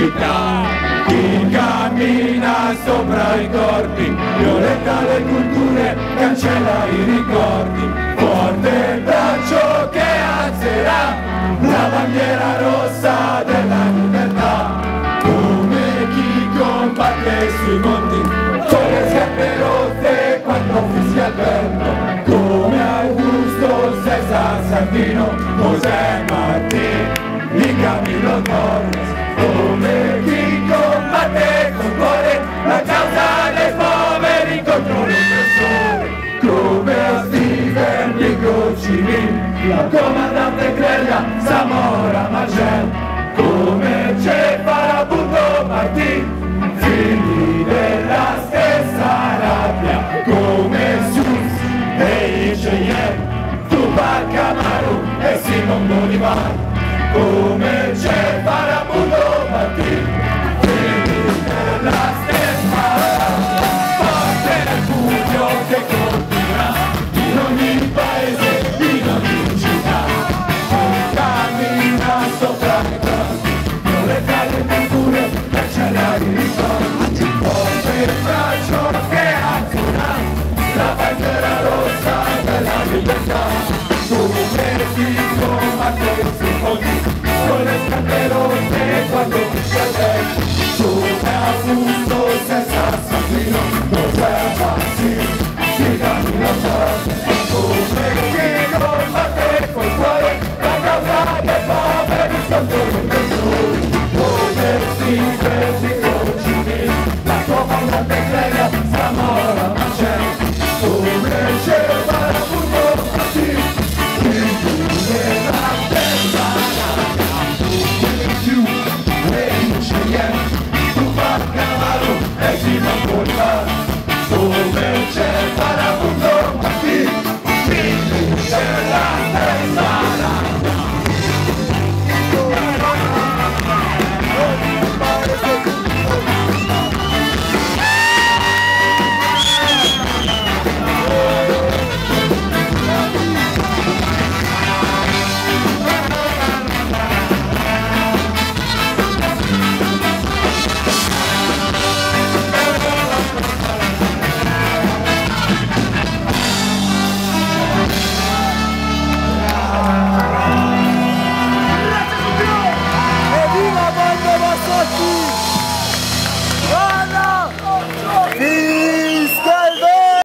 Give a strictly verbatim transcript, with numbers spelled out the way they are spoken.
città. Chi cammina sopra i corpi, violenta le culture, cancella i ricordi. Forte il braccio che alzerà la bandiera rossa della libertà. Come chi combatte sui monti, con le scarpe rotte quando fischia il vento. Come Augusto, Cesar Sandino, José Martí y Camilo Torres. Come chi combatte con cuore la causa dei poveri contro l'oppressore. Come a Steven Biko Civil, la comandante Clelia Zamora Machel. Come Che Farabuto Martì, figli della stessa rabbia. Come Sus e Cheyenne, Tupac Amaru e Simon Bolivar. Come Che Farabuto Martì, figli della stessa rabbia. Forte il pugno che colpirà in ogni paese, in ogni città. Cammina sopra i corpi, non le cade culture, cancella i ricordi. Forte il braccio che alzerà la bandiera rossa della libertà. Come chi combatte sui ponti, con le scarpe rotte quando fischia il vento. Come Augusto, Cesar Sandino, José Martí y Camilo Torres.